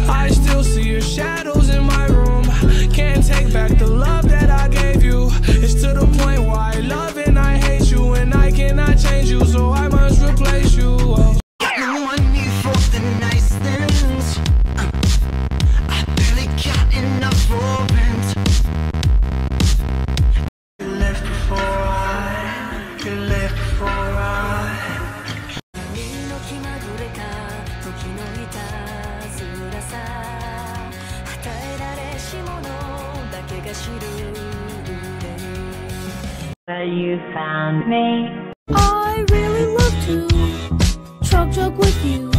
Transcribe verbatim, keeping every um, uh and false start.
I still see your shadows in my room. Can't take back the love that I gave you. It's to the point where I love and I hate you, and I cannot change you, so I must replace you. Oh. Got no money for the nice things. I barely got enough for rent. You left before I, you left before I. You found me. I really love to chug chug with you.